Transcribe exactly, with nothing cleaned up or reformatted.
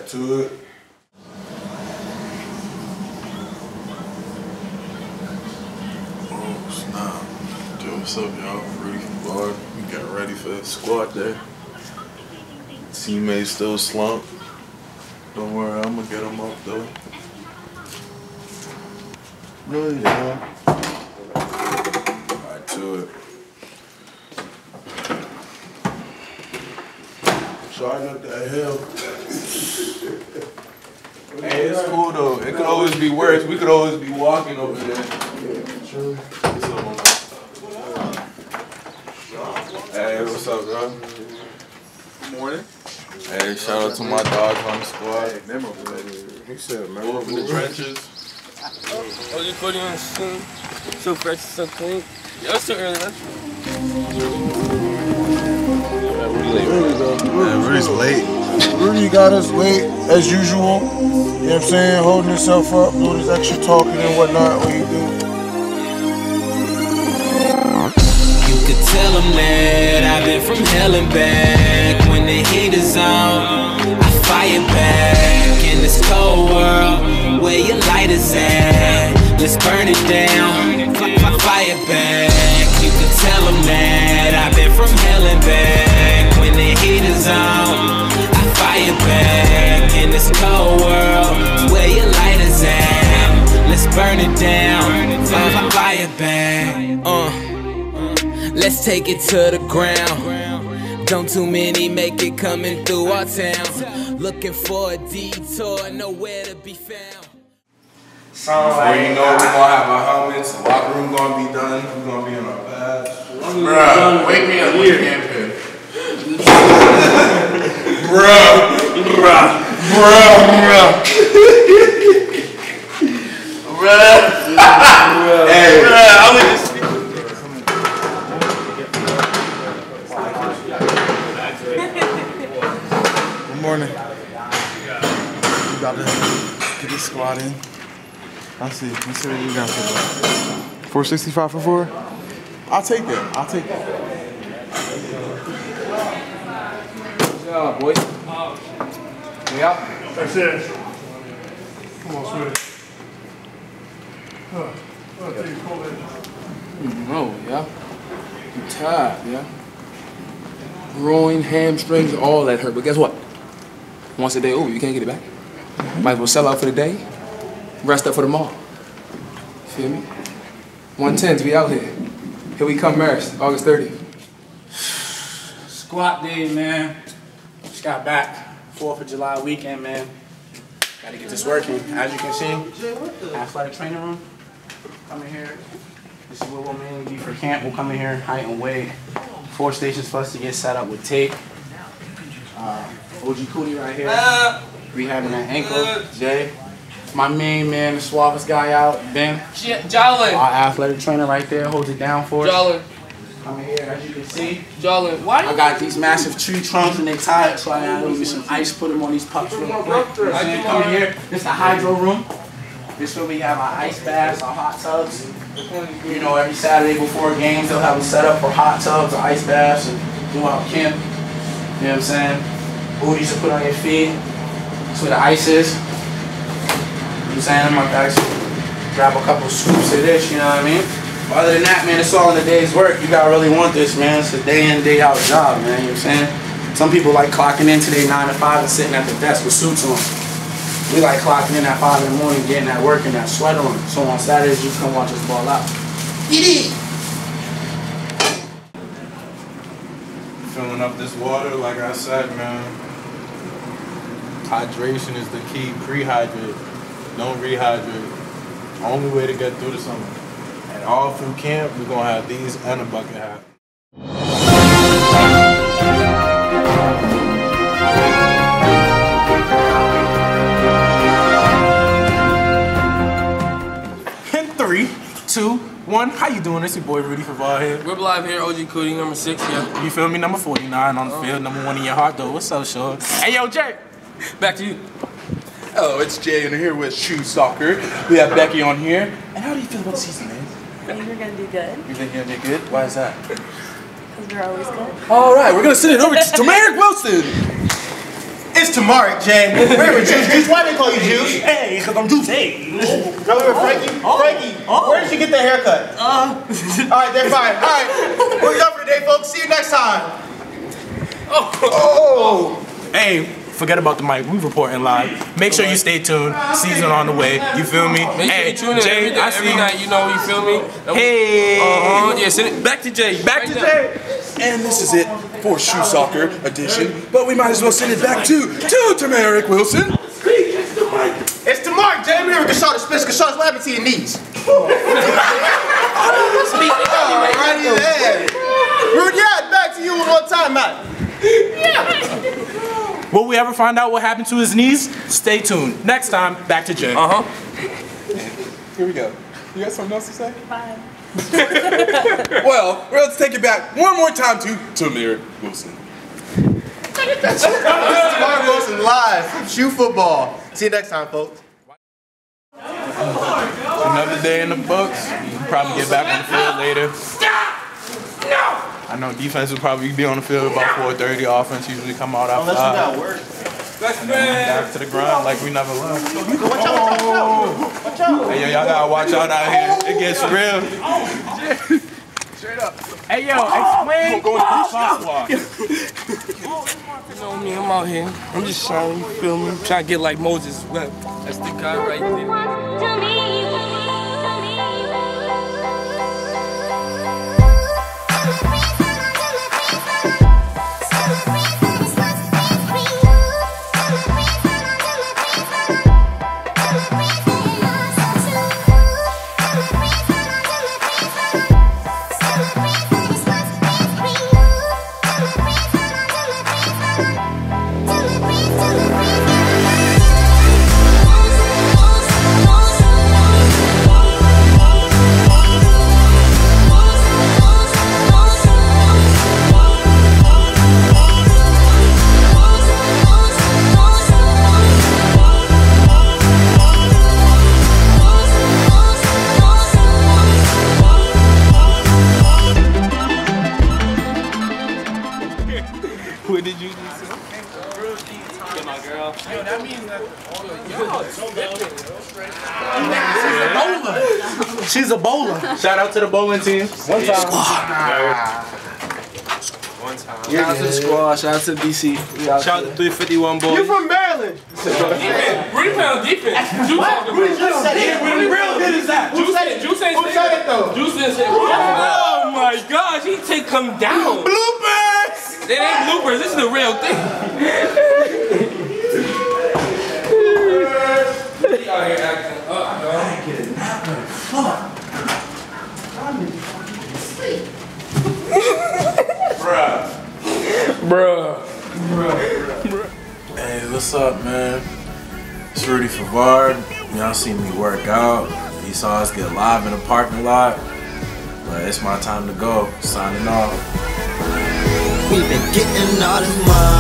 to it. Oh, snap. Yo, what's up, y'all? Rudy and Favard. We getting ready for the squad day. Teammates still slumped. Don't worry, I'm gonna get them up, though. Really, yeah. Right to it. Charge up that hill. Hey, it's cool though. It could always be worse. We could always be walking over there. Yeah, true. Hey, what's up, bro? Good morning. Hey, shout out to my dogs on the squad. Hey, memorable. He said memorable. In the trenches. Oh, you put on soon. So fresh, so clean. Yo, it's so early, man. Man, Rudy's late. Rudy got us late, as usual. You know what I'm saying? Holding himself up, doing his extra talking and whatnot. What you do? You could tell him that I've been from hell and back. When the heat is on, I fire back. In this cold world, where your light is at, let's burn it down, fire back. You could tell him that I've been from hell and back. When the heat is on, I fire back. In this cold world, where your light is at, let's burn it down, fire back. Uh. Let's take it to the ground. Don't too many make it coming through our town. Looking for a detour, nowhere to be found. Before you know, we're gonna have our helmets, the locker room gonna be done, we're gonna be in our pads. Bruh, wake me up when you can't pick. Bruh, bruh, bruh, bruh. Bruh. Hey, bruh, I was just Good morning. We about to get this squad in. Let's see. Let's see what we got for four sixty-five for four? I'll take that. I'll take that. Good job, boys. We out? That's it. Come on, sweetie. Huh. I'll take you cold in. No, yeah. I'm tired, yeah. Groin, hamstrings, all that hurt. But guess what? Once a day over, you can't get it back. Might as well sell out for the day, rest up for tomorrow. Feel me? one tens, we out here. Here we come, Marist, August thirtieth. Squat day, man. Just got back. fourth of July weekend, man. Gotta get this working. As you can see, athletic training room. Come in here. This is where we'll mainly be for camp. We'll come in here, height and weight. Four stations for us to get set up with tape. Uh, O G Cootie right here. Rehabbing that ankle. Jay. My main man, the suavest guy out, Ben. Jolin. Our athletic trainer right there holds it down for us. Jolin. Come in here, as you can see. Jolin, why? I got these massive tree trunks and they tied, so I gotta use some ice, put them on these pups real quick. Come in here. This is the hydro room. This is where we have our ice baths, our hot tubs. You know, every Saturday before games, they'll have a setup for hot tubs or ice baths and throughout camp. You know what I'm saying? Booties to put on your feet. That's where the ice is. You know what I'm saying? I'm gonna actually grab a couple scoops of this, you know what I mean? But other than that, man, it's all in a day's work. You gotta really want this, man. It's a day in, day out job, man. You know what I'm saying? Some people like clocking in today nine to five and sitting at the desk with suits on. We like clocking in at five in the morning, getting that work and that sweat on. So on Saturdays, you come watch us ball out. Get it! filling up this water, like I said, man. Hydration is the key. Pre-hydrate. Don't rehydrate. Only way to get through the summer. And all through camp, we're going to have these and a bucket hat. In three, two, one. How you doing? It's your boy Rudy Favard here. We're live here, O G Cootie, number six, yeah. You feel me? Number forty-nine on the oh. field, number one in your heart, though. What's up, Short? Hey, yo, Jay. Back to you. Hello, it's Jay, and here with Shoe Soccer. We have Becky on here. And how do you feel about the season, man? I think we're gonna do good. You think you're gonna do good? Why is that? Because we're always good. All right, we're gonna send it over to Tamarick Wilson. It's It's Tamaric, Jay. Remember, Juice, Juice, why they call you Juice? Hey, because I'm Juice. Hey. Remember Frankie? Frankie, where did you get the haircut? Uh. Alright, then fine. Alright, we're done for today, folks. See you next time. Oh. Oh. Hey, forget about the mic. We reporting live. Make sure you stay tuned. Season on the way. You feel me? Make hey, sure you tune in Jay, every, day, I every see night, you know, you feel me? Hey. Uh-huh, yeah, send it back to Jay. Back to Jay. And this is it for Shoe Soccer edition. But we might as well send it back to, to Tamaric Wilson. It's the mark, Jay. We're here with Kashada Spence. Kashada's laughing to your knees. Alrighty then. Rudy, yeah, back to you one more time, Matt. Will we ever find out what happened to his knees? Stay tuned. Next time, back to Jay. Uh-huh. Here we go. You got something else to say? Bye. Well, let's take it back one more time to Tamaric Wilson. That's Tamaric Wilson live from Shoe Football. See you next time, folks. Another day in the books. You can probably get back on the field later. Stop! No! I know defense will probably be on the field about four thirty. Offense usually come out after Unless you got work. back to the grind like we never left. Watch out, watch out, watch out. Hey, yo, y'all gotta watch out out here. It gets real. Straight up. Hey, yo, explain. Go You know me, I'm out here. I'm just trying, you feel me? I'm trying to get like Moses. Well, that's the guy right there. What did you do? Get my girl. Yo, that means that She's a bowler. shout out to the bowling team. One time. One time. Shout out to the squad. Shout out to D C. Shout out to three fifty-one boys. You from Maryland? Rudy playing defense. Juice Rudy just said it. What real good is that? Juice said it. Juice ain't Who said it though? Juice didn't say it. Oh my gosh, he take him down. Bloopers! It ain't bloopers, this is the real thing. He out here acting up, dog. Bruh. Bruh. Hey, what's up, man? It's Rudy Favard. Y'all see me work out. You saw us get live in the parking lot. But it's my time to go. Signing off. We've been getting all this money.